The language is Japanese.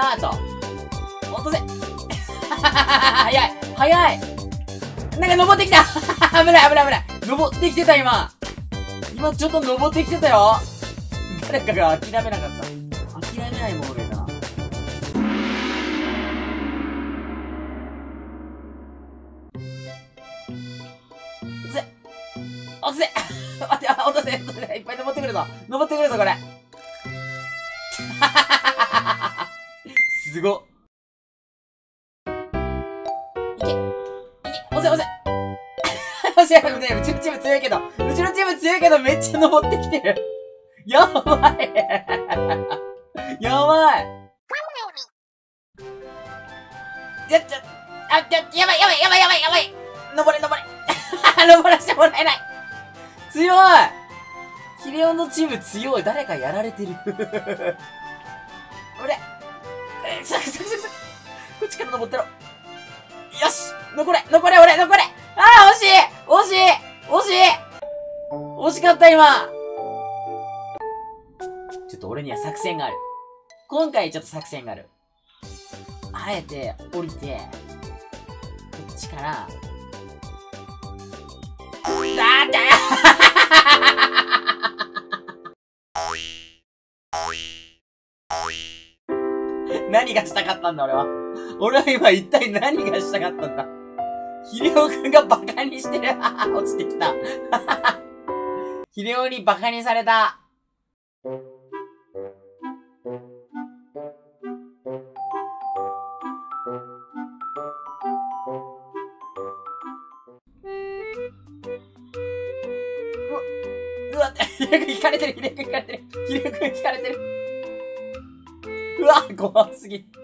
タート。落とせ。早い。早い。なんか登ってきた。危ない危ない危ない。登ってきてた今。今ちょっと登ってきてたよ。誰かが諦めなかった。諦めないもん俺な。落とせ待って、落とせいっぱい登ってくるぞ登ってくるぞこれすごっ。いけ押せ押せ押せね、うちのチーム強いけど、うちのチーム強いけどめっちゃ登ってきてる。やばいやばいやばい登れ登れ登らせてもらえない。強いヒレオンのチーム強い。誰かやられてる。俺こっちから登ってろ。よし残れ俺残れ。ああ惜しい惜しかった今。ちょっと俺には作戦がある。今回ちょっと作戦がある。あえて降りて、こっちから何がしたかったんだ俺は。俺は今一体何がしたかったんだ。ヒレオくんがバカにしてる。落ちてきた。ヒレオにバカにされた。うわ、ヒレオくん引かれてる。うわ、怖すぎ。